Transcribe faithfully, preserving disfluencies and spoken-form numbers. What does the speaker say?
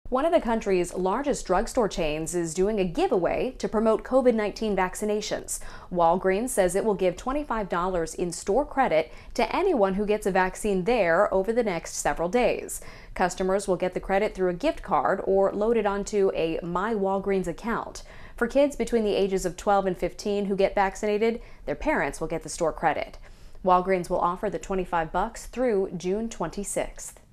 One of the country's largest drugstore chains is doing a giveaway to promote COVID nineteen vaccinations. Walgreens says it will give twenty-five dollars in store credit to anyone who gets a vaccine there over the next several days. Customers will get the credit through a gift card or loaded onto a My Walgreens account. For kids between the ages of twelve and fifteen who get vaccinated, their parents will get the store credit. Walgreens will offer the twenty-five bucks through June twenty-sixth.